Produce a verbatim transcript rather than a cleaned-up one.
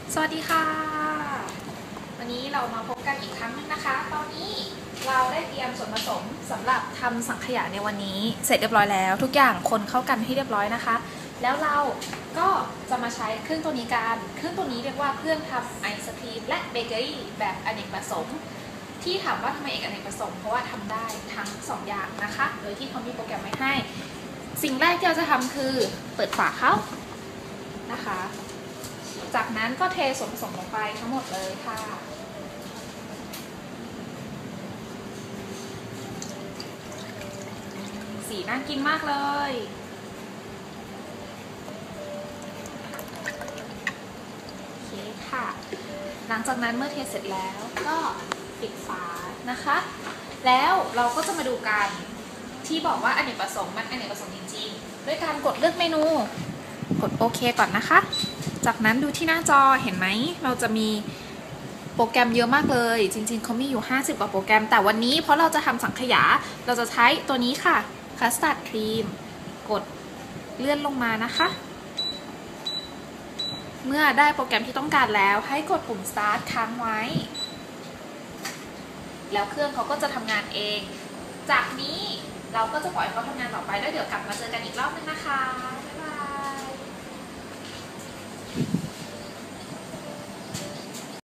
สวัสดีค่ะวันนี้เรามาพบกันอีกครั้งนึงนะคะ ตอนนี้เราได้เตรียมส่วนผสมสำหรับทำสังขยาในวันนี้เสร็จเรียบร้อยแล้วทุกอย่างคนเข้ากันให้เรียบร้อยนะคะแล้วเราก็จะมาใช้เครื่องตัวนี้กันเครื่องตัวนี้เรียกว่าเครื่องทำไอศครีมและเบเกอรี่แบบอเนกประสงค์ที่ถามว่าทำไมเอกอเนกประสงค์เพราะว่าทำได้ทั้งสองอย่างนะคะโดยที่เขามีโปรแกรมไว้ให้สิ่งแรกที่เราจะทำคือเปิดฝาเขานะคะจากนั้นก็เทส่วนผสมลงไปทั้งหมดเลยค่ะสีน่ากินมากเลยโอเคค่ะหลังจากนั้นเมื่อเทเสร็จแล้วก็ปิดฝานะคะแล้วเราก็จะมาดูกันที่บอกว่าอเนกประสงค์มันอเนกประสงค์จริงๆด้วยการกดเลือกเมนูกดโอเคก่อนนะคะจากนั้นดูที่หน้าจอเห็นไหมเราจะมีโปรแกรมเยอะมากเลยจริงๆเขามีอยู่ห้าสิบกว่าโปรแกรมแต่วันนี้เพราะเราจะทำสังขยาเราจะใช้ตัวนี้ค่ะคัสตาร์ดครีมกดเลื่อนลงมานะคะเมื่อได้โปรแกรมที่ต้องการแล้วให้กดปุ่ม start ค้างไว้แล้วเครื่องเขาก็จะทำงานเองจากนี้เราก็จะปล่อยเขาทำงานต่อไปแล้วเดี๋ยวกลับมาเจอกันอีกรอบนึงนะคะบ๊ายบาย